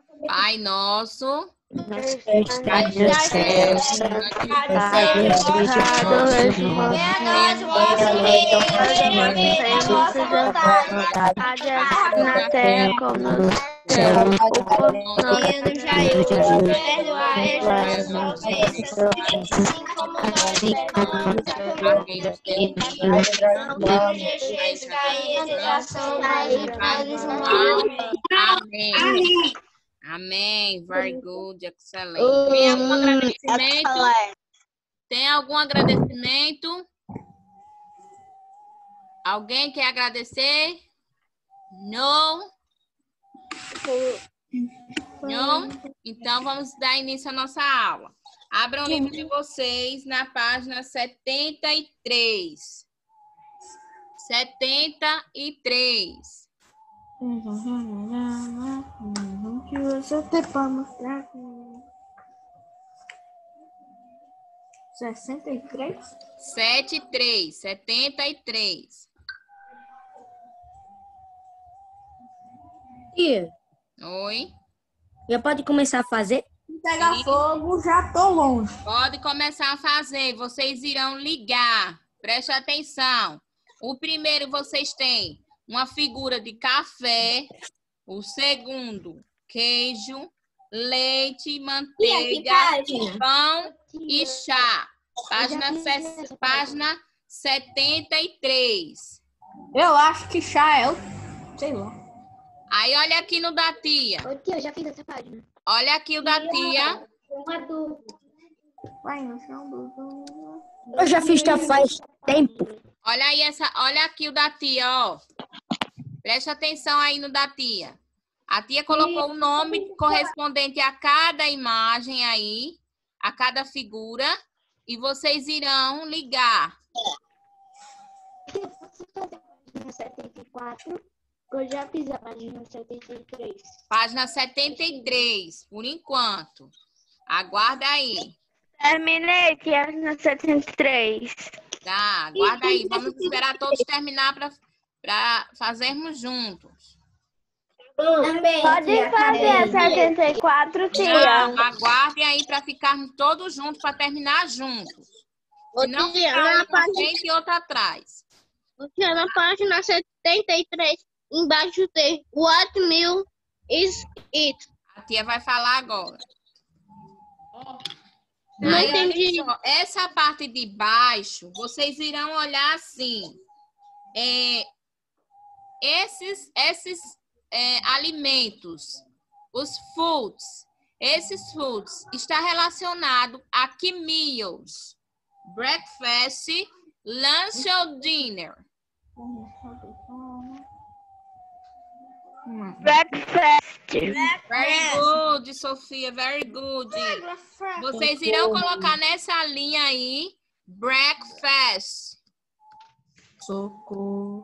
Pai nosso, que está no céu, santificado seja o vosso nome. Venha a nós a vossa vontade, assim na terra como no céu. O pão nosso perdoai as nossas ofensas, assim como nós perdoamos quem nos tem ofendido. Não nos deixeis cair em tentação, mas livrai-nos do mal. amém. Amém. Very good, excelente. Tem algum agradecimento? Tem algum agradecimento? Alguém quer agradecer? Não? Não? Então, vamos dar início à nossa aula. Abram o livro de vocês na página 73. 73. Que você tem para mostrar. 63? 73. Tia, Oi? já pode começar a fazer? Pegar fogo, já tô longe. Pode começar a fazer. Vocês irão ligar. Preste atenção. O primeiro, vocês têm uma figura de café. O segundo, queijo, leite, manteiga, pão e chá. Página 73. Eu acho que chá é o... sei lá. Aí, olha aqui no da tia. Ô, tia, eu já fiz essa página. Olha aqui o da tia. Uma dúvida. Vai no chão do... Eu já fiz já faz tempo. Olha aí olha aqui o da tia, ó. Preste atenção aí no da tia. A tia colocou o nome correspondente a cada imagem aí, a cada figura, e vocês irão ligar. Página 74, eu já fiz a página 73. Página 73, por enquanto. Aguarda aí. Terminei, página 73. Tá, aguarda aí. Vamos esperar todos terminar para fazermos juntos. Pode fazer a 74, tia. Não, aguardem aí para ficarmos todos juntos, para terminar juntos. Não ficar um na frente e outro atrás. Tia, na página 73, embaixo tem What meal is it? A tia vai falar agora. Não Aí, entendi. olha só, essa parte de baixo, vocês irão olhar assim. Esses alimentos, os foods, esses foods está relacionado a que meals? Breakfast, lunch ou dinner? Breakfast. Very good, Sofia, very good. Vocês irão colocar nessa linha aí, breakfast. Socorro.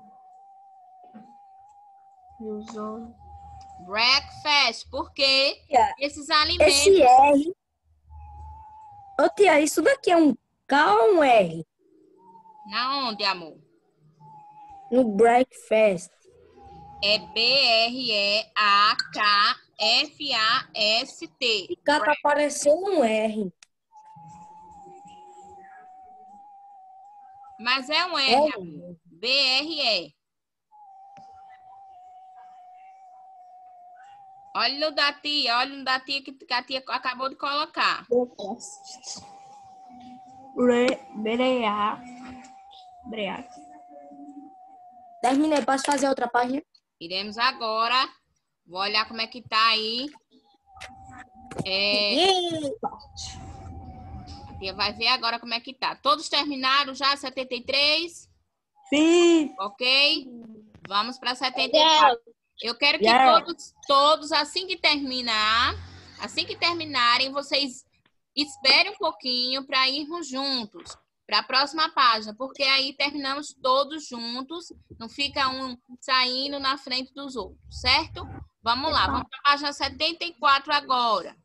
Breakfast, porque esses alimentos... Esse R. Ô, tia, isso daqui é um K ou um R? Na onde, amor? No breakfast. É B-R-E-A-K-F-A-S-T. E cá tá aparecendo um R. Mas é um R, amor. B-R-E. Olha no da tia, que a tia acabou de colocar. Terminei, posso fazer outra página? Iremos agora. Vou olhar como é que tá aí. A tia vai ver agora como é que tá. Todos terminaram já 73? Sim. Ok? Vamos para 74. Eu quero que todos, assim que terminarem, vocês esperem um pouquinho para irmos juntos para a próxima página, porque aí terminamos todos juntos, não fica um saindo na frente dos outros, certo? Vamos lá, vamos para a página 74 agora.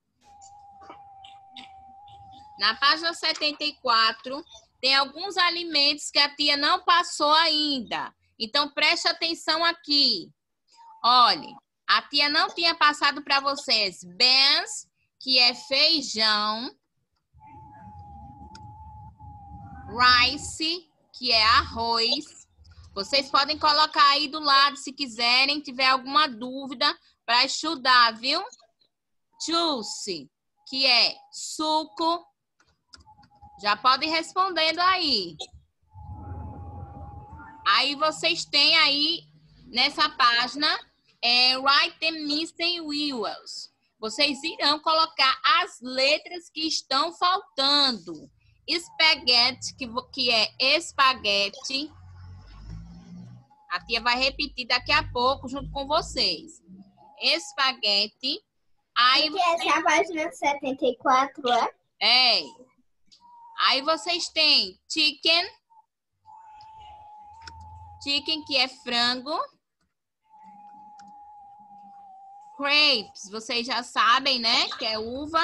Na página 74, tem alguns alimentos que a tia não passou ainda. Então, preste atenção aqui. Olhem, A tia não tinha passado para vocês beans, que é feijão, rice, que é arroz. Vocês podem colocar aí do lado se quiserem, tiver alguma dúvida para estudar, viu? Juice, que é suco. Já podem respondendo aí. Aí vocês têm aí nessa página write the missing vowels. Vocês irão colocar as letras que estão faltando. Espaguete, que é espaguete. A tia vai repetir daqui a pouco junto com vocês. Espaguete. Aí Essa é a página 74, é? É. Aí vocês têm chicken. Chicken, que é frango. Grapes, vocês já sabem, né? Que é uva.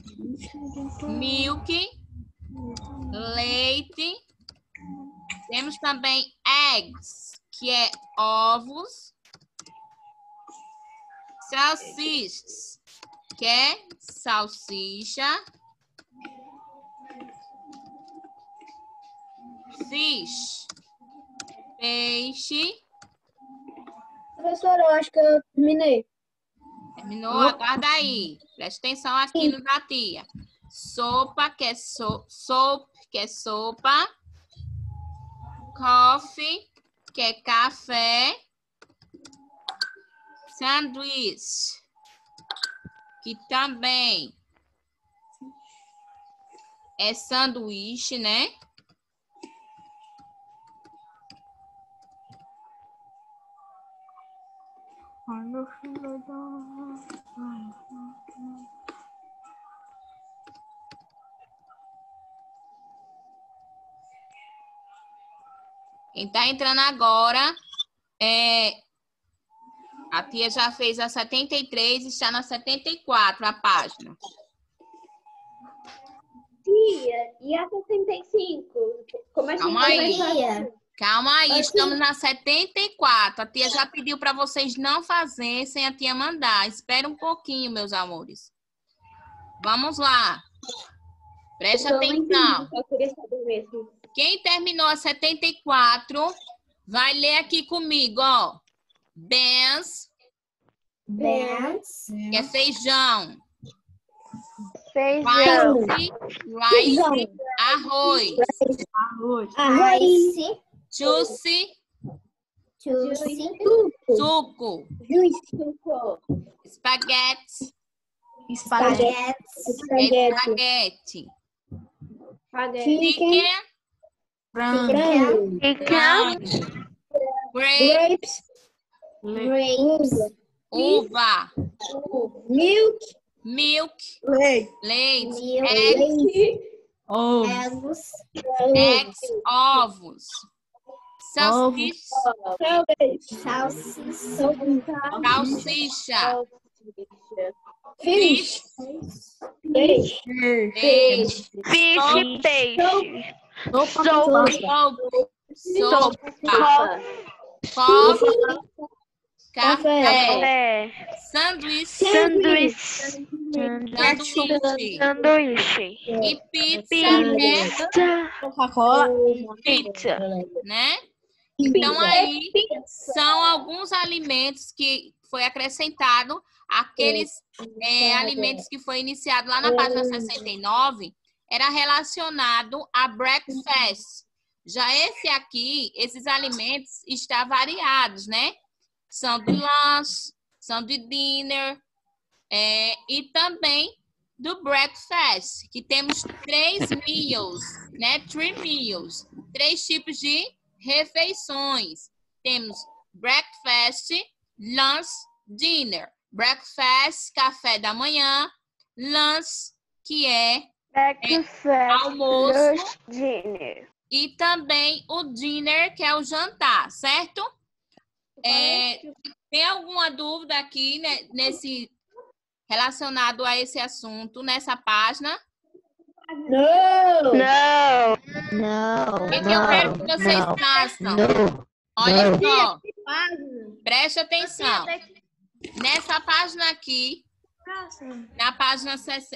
Milk. Leite. Temos também eggs, que é ovos. Salsichas, que é salsicha. Fish, peixe. Professora, eu acho que eu terminei. Terminou? Aguarda aí. Preste atenção aqui no da tia. Sopa, que é soap, que é sopa. Coffee, que é café. Sanduíche, que também é sanduíche, né? Quem tá entrando agora a tia já fez a 73 e está na 74, a página. Tia, e a 65? Como a gente Calma aí. vai. Calma aí, estamos na 74. A tia já pediu para vocês não fazer sem a tia mandar. Espera um pouquinho, meus amores. Vamos lá. Preste atenção. Eu queria saber mesmo. Quem terminou a 74, vai ler aqui comigo, ó. Beans, Beans. que é feijão. Feijão. Rice, arroz. Rice. Juice, Juice. suco. Espaguete, Espaguete. espaguete. Chicken, Frango. frango. Grape, Grapes. uva. Milk. Milk, Leite. leite. Eggs. Ovos. Salsicha. Salsicha. Fish. Peixe. Fish, peixe. Sopa. Coffee. Café. Café. Sanduíche. Sanduíche. Sanduíche. E pizza, Coca-Cola. Pizza. né? Então, aí são alguns alimentos que foi acrescentado, aqueles alimentos que foi iniciado lá na página 69, era relacionado a breakfast. Já esse aqui, esses alimentos estão variados, né? São do lunch, são do dinner e também do breakfast, que temos 3 meals, né? 3 meals, 3 tipos de refeições. Temos breakfast, lunch, dinner. Breakfast, café da manhã. Lunch, que é Breakfast. almoço. Dinner. E também o dinner, que é o jantar, certo? Tem alguma dúvida aqui, né, relacionado a esse assunto, nessa página? Não. Não. O que eu quero que vocês façam? Olha só, preste atenção. Nessa página aqui, na página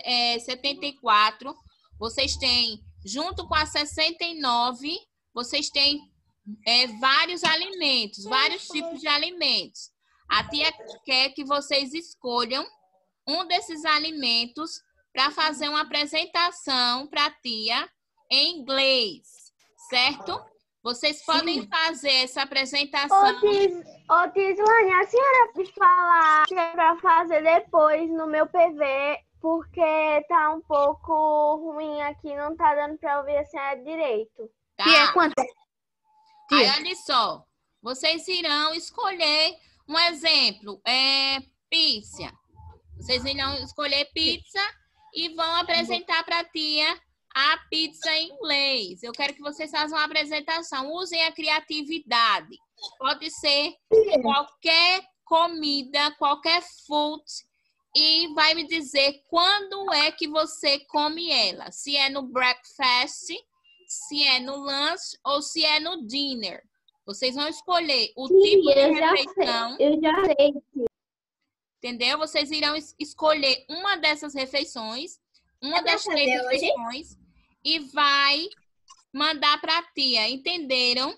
74, vocês têm, junto com a 69, vocês têm vários alimentos, vários tipos de alimentos. A tia quer que vocês escolham um desses alimentos para fazer uma apresentação para a tia em inglês, certo? Vocês podem fazer essa apresentação. Ô, Tislane, a senhora pode falar que é para fazer depois no meu PV, porque tá um pouco ruim aqui, não tá dando para ouvir a senhora direito. Tá? Tia, quanto é? Aí, olha só. Vocês irão escolher um exemplo, pizza. Vocês irão escolher pizza e vão apresentar para a tia a pizza em inglês. Eu quero que vocês façam uma apresentação. Usem a criatividade. Pode ser qualquer comida, qualquer food. E vai me dizer quando é que você come ela. Se é no breakfast, se é no lunch ou se é no dinner. Vocês vão escolher o tipo de refeição. Eu já sei. Entendeu? Vocês irão escolher uma dessas refeições, uma das 3 refeições, e vai mandar para a tia. Entenderam?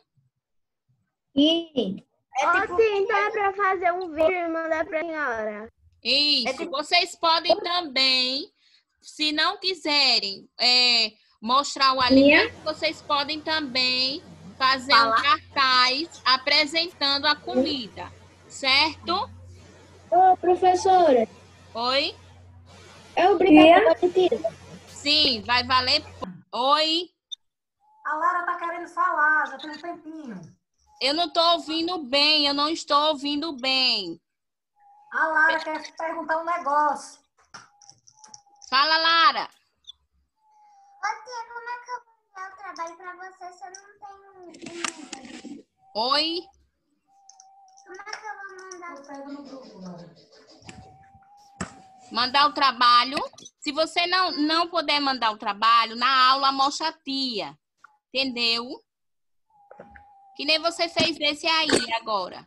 Sim. Sim, então é para fazer um vídeo e mandar para a senhora. Isso. Vocês podem também, se não quiserem mostrar o alimento, vocês podem também fazer um cartaz apresentando a comida. Certo? Ô, professora, Oi? é obrigatório, tia? Sim, vai valer. Oi? A Lara tá querendo falar, já tem um tempinho. Eu não estou ouvindo bem, eu não estou ouvindo bem. A Lara quer te perguntar um negócio. Fala, Lara. Ô, tia, como é que eu vou enviar o trabalho para você se eu não tenho... Oi? Como é que eu vou mandar? Pega no grupo, Lara. Mandar o trabalho. Se você não puder mandar o trabalho, na aula mostra a tia. Entendeu? Que nem você fez esse aí agora.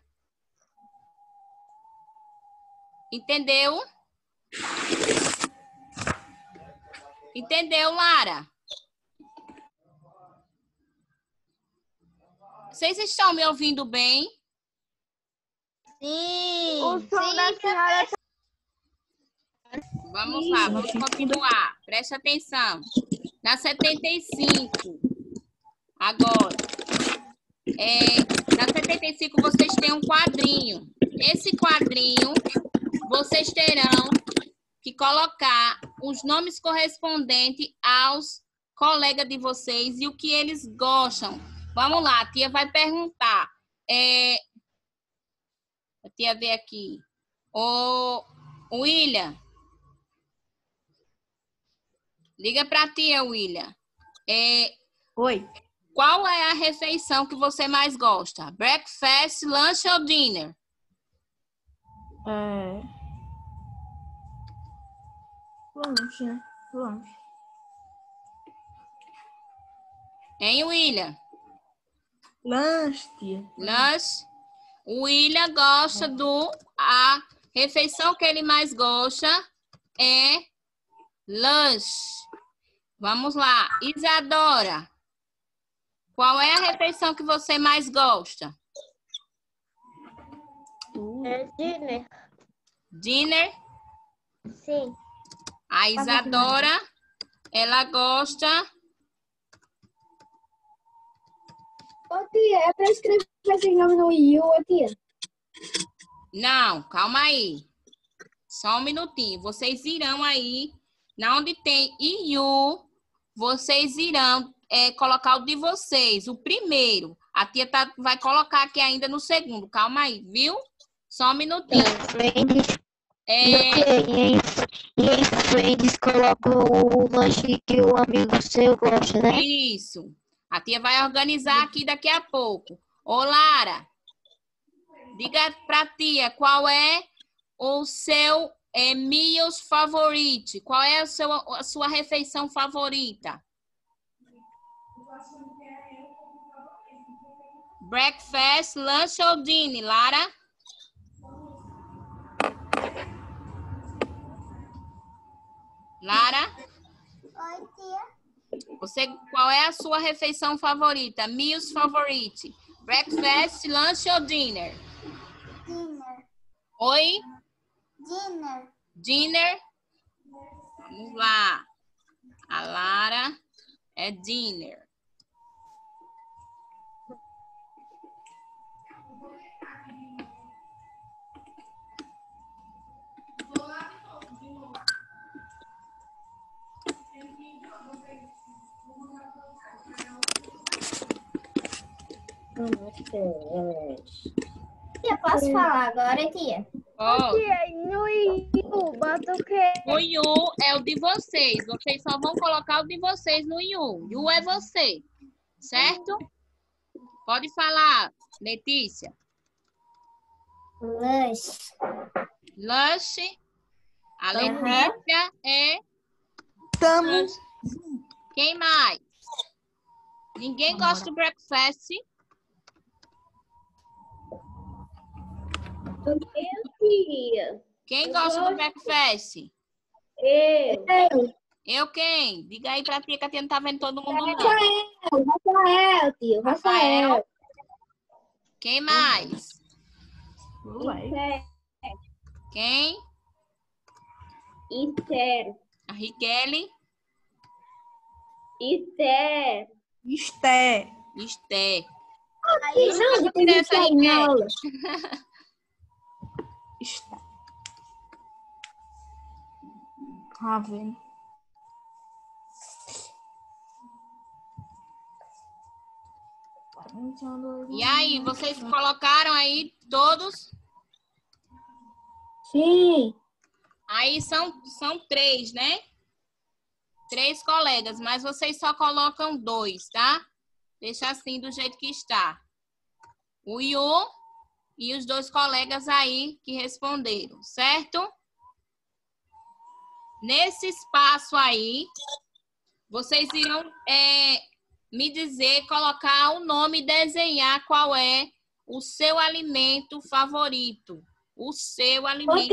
Entendeu? Entendeu, Lara? Vocês estão me ouvindo bem? Sim. O som da senhora Vamos lá, vamos continuar. Preste atenção. Na 75, agora. Na 75, vocês têm um quadrinho. Esse quadrinho, vocês terão que colocar os nomes correspondentes aos colegas de vocês e o que eles gostam. Vamos lá, a tia vai perguntar. A tia vê aqui. Ô, William. Liga para a tia, William. Oi. Qual é a refeição que você mais gosta? Breakfast, lunch ou dinner? Lanche, né? Lanche. Hein, William? Lanche, tia. Lanche. O William gosta a refeição que ele mais gosta é lanche. Vamos lá. Isadora. Qual é a refeição que você mais gosta? é dinner. Dinner. Sim. A Isadora, ela gosta... Ô, tia, é pra escrever esse nome no IU, ô, tia? Não, calma aí. Só um minutinho. Vocês irão aí, na onde tem IU, vocês irão colocar o de vocês, o primeiro. A tia vai colocar aqui ainda no segundo. Calma aí, viu? Só um minutinho. E em Friends coloca o lanche que o amigo seu gosta, né? Isso. A tia vai organizar aqui daqui a pouco. Ô, Lara, diga pra tia qual é o seu meals favorite. Qual é a sua refeição favorita? Breakfast, lunch ou dinner, Lara? Lara, Oi, tia. qual é a sua refeição favorita? Meals favorite? Breakfast, lunch ou dinner? Dinner. Oi? Dinner. Dinner? Vamos lá. A Lara é dinner. Tia, posso falar agora, tia? Ó, Tia, no Iu, bota o quê? o Yu é o de vocês. Vocês só vão colocar o de vocês no Yu. Yu é você, certo? Pode falar, Letícia. Lanche. Lush. A Aham. Letícia é... Estamos. Quem mais? Ninguém gosta de breakfast? Tia. Quem gosta do breakfast? Eu. Eu quem? Diga aí pra tia que a tia não tá vendo todo mundo, não. Rafael, tio. Rafael. Quem mais? Quem? Esther. A Riquelme. Esther. Esté. Esté. Não, depois eu saio na aula. Esté. Tá vendo? E aí, vocês colocaram aí todos? Sim. Aí são 3, né? 3 colegas, mas vocês só colocam 2, tá? Deixa assim do jeito que está. O Yu e os 2 colegas aí que responderam, certo? Nesse espaço aí, vocês irão me dizer, colocar o nome e desenhar qual é o seu alimento favorito. O seu alimento.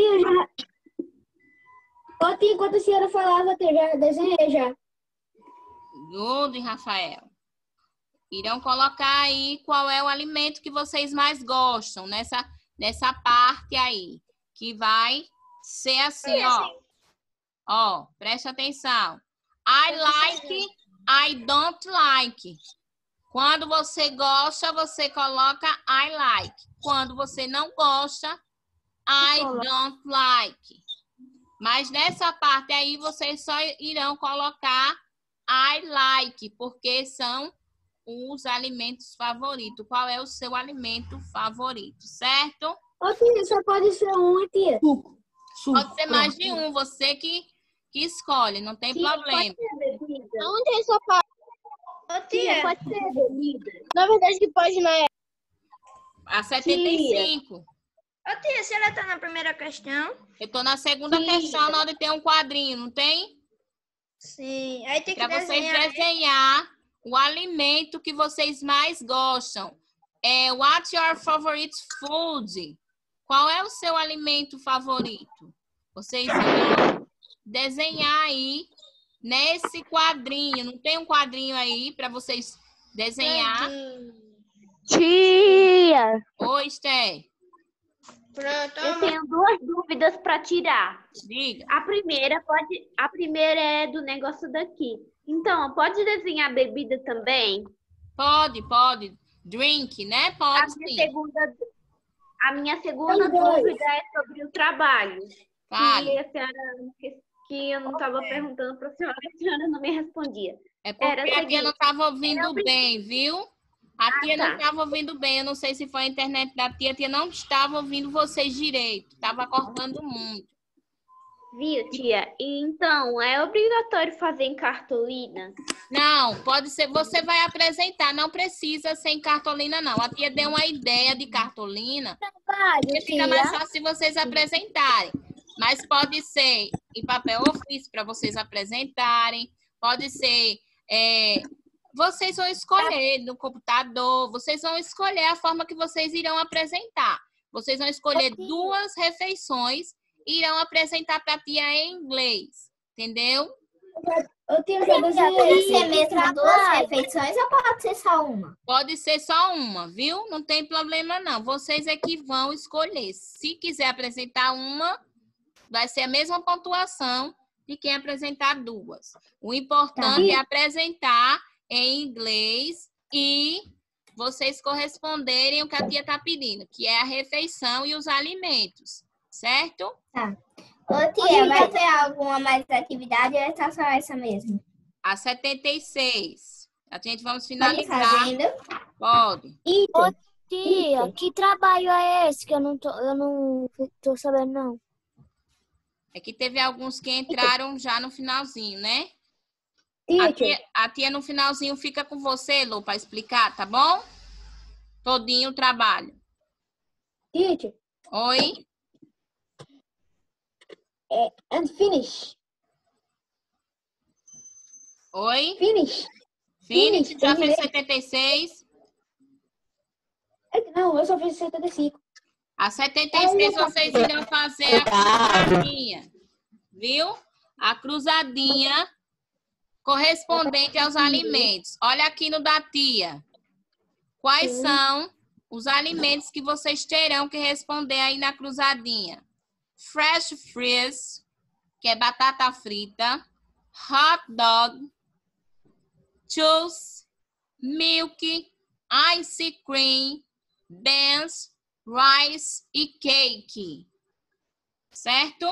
Ô, tia, enquanto a senhora falava, eu já desenhei já. Good, Rafael. Irão colocar aí qual é o alimento que vocês mais gostam nessa parte aí. Que vai ser assim, ó. Ó, preste atenção. I like, I don't like. Quando você gosta, você coloca I like. Quando você não gosta, I don't like. Mas nessa parte aí, vocês só irão colocar I like, porque são os alimentos favoritos. Qual é o seu alimento favorito, certo? Ô, tia, só pode ser um, tia. Suco. Pode ser mais de um, você que escolhe, não tem problema. Onde é essa parte? Ô, tia, Pode ser bebida. Na verdade, que página é? A 75. ô, tia, a senhora tá na primeira questão? Eu tô na segunda questão, na hora de ter um quadrinho, não tem? Sim. Aí tem que Para vocês desenhar. desenhar o alimento que vocês mais gostam. What's your favorite food? Qual é o seu alimento favorito? Vocês vão desenhar aí nesse quadrinho. Não tem um quadrinho aí para vocês desenhar? Tia. Oi, Esther. Pronto, Eu tenho 2 dúvidas para tirar. Diga. A primeira é do negócio daqui. Então, pode desenhar bebida também? Pode. Drink, né? Pode sim. A minha segunda dúvida é sobre o trabalho. Fale. Que a senhora, que eu não estava perguntando para a senhora não me respondia. É porque Era o a tia seguinte, não estava ouvindo bem, viu? A tia não tá. estava ouvindo bem. Eu não sei se foi a internet da tia. A tia não estava ouvindo vocês direito. Estava cortando muito. Viu, tia? Então, é obrigatório fazer em cartolina? Não, pode ser. Você vai apresentar. Não precisa ser em cartolina, não. A tia deu uma ideia de cartolina. Porque fica mais fácil se vocês apresentarem. Mas pode ser em papel ofício para vocês apresentarem. Pode ser... vocês vão escolher no computador. Vocês vão escolher a forma que vocês irão apresentar. Vocês vão escolher 2 refeições e irão apresentar para a tia em inglês. Entendeu? Ô, tia, eu já Pode desenhei. ser mesmo duas refeições ou pode ser só uma? Pode ser só uma, viu? Não tem problema, não. Vocês é que vão escolher. Se quiser apresentar uma, vai ser a mesma pontuação de quem apresentar duas. O importante é apresentar em inglês e vocês corresponderem o que a tia está pedindo, que é a refeição e os alimentos, certo? Ô, tia, vai ter alguma mais atividade ou é só essa mesmo? A 76. A gente vamos Pode ir finalizar. fazendo. Pode. Tia, que trabalho é esse que eu não tô sabendo, não? É que teve alguns que entraram já no finalzinho, né? Teacher, A tia no finalzinho fica com você, Lu, para explicar, tá bom? Todinho o trabalho. teacher, Oi? and finish. Oi? Finish. Finish, já terminei. fez 76. Não, eu só fiz 75. A 76 vocês irão fazer a cruzadinha, viu? A cruzadinha correspondente aos alimentos. Olha aqui no da tia. Quais são os alimentos que vocês terão que responder aí na cruzadinha? Fresh fries, que é batata frita. Hot dog. Juice. Milk. Ice cream. Dance. Rice e cake. Certo?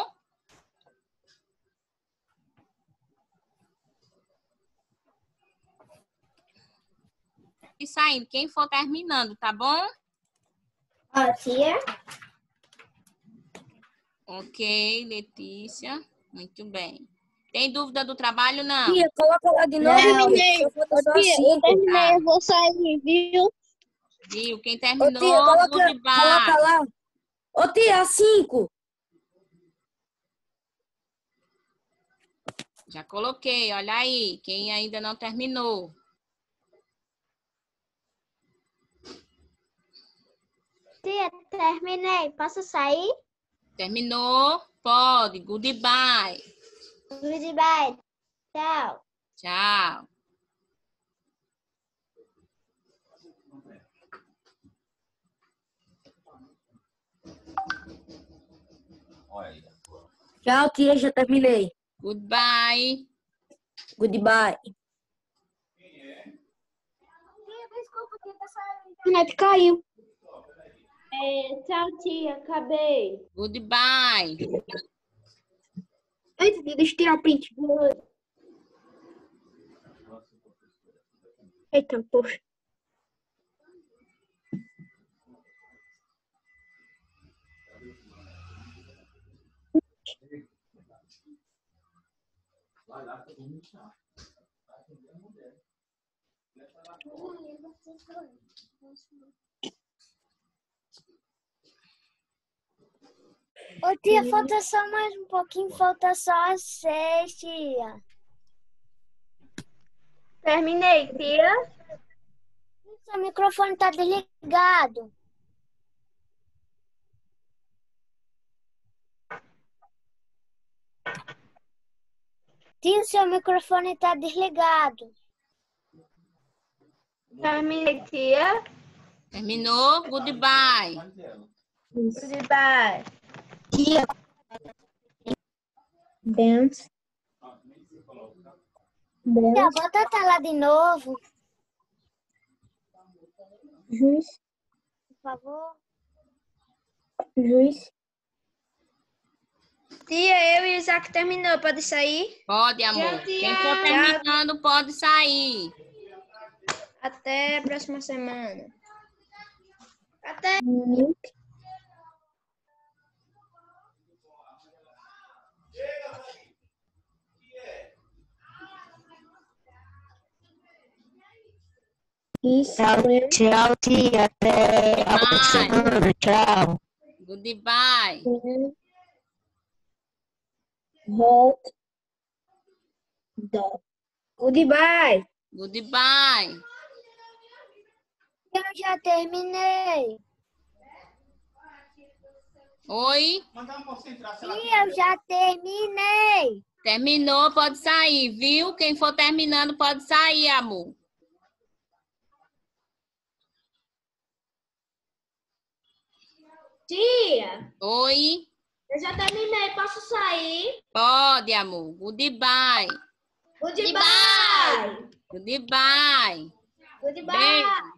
E saindo, quem for terminando, tá bom? Ó, tia. Ok, Letícia. Muito bem. Tem dúvida do trabalho? Não. Tia, coloca lá de novo. Não. Tia, Eu terminei, eu vou sair, viu? Viu? Quem Ô, terminou, tia, coloca goodbye. lá. Ô, tia, 5. Já coloquei, olha aí. Quem ainda não terminou. Tia, terminei. Posso sair? Terminou? Pode. Goodbye. Goodbye. Tchau. Tchau. Tchau, tia, já terminei. Goodbye. Goodbye. Desculpa, tia, tá saindo. A net caiu. Tchau, tia. Acabei. Goodbye. Eita, tia, deixa eu tirar o print. Eita, poxa. Ô, tia, falta só mais um pouquinho, falta só as 6, tia. Terminei, tia. Seu microfone tá desligado. Tia, seu microfone tá desligado. Terminei, tia. Terminou? Goodbye. Goodbye. Tia. Dance. Tia, bota a tela de novo, Juiz. por favor. Juiz. Tia, eu e o Isaac terminou. Pode sair? Pode, amor. Quem for terminando, pode sair. Até a próxima semana. Isso. Tchau, tia. Até a próxima semana. Tchau. Goodbye. Hot dog. Goodbye. Goodbye. Eu já terminei. Oi? Tia, eu já terminei. Terminou, pode sair, viu? Quem for terminando pode sair, amor. Tia, Oi? eu já terminei. Posso sair? Pode, amor. Goodbye. Goodbye. Goodbye. Goodbye. Beijo.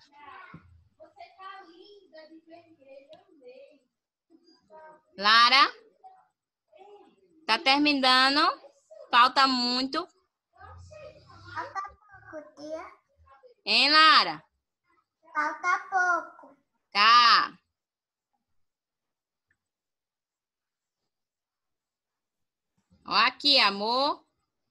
Lara? Tá terminando? Falta muito. Falta pouco, tia. Hein, Lara? Falta pouco. Tá. Ó aqui, amor.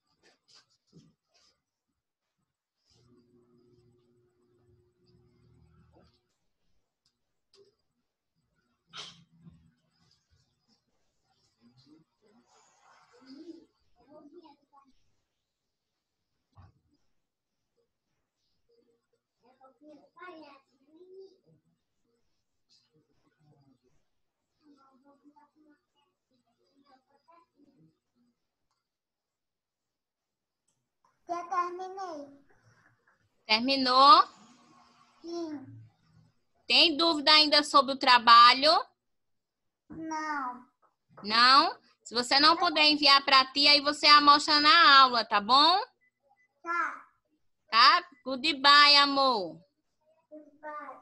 Já terminei. Terminou? Sim. Tem dúvida ainda sobre o trabalho? Não. Não? Se você não puder enviar para a tia, aí você amostra na aula, tá bom? Tá. Tá? Goodbye, amor. Goodbye.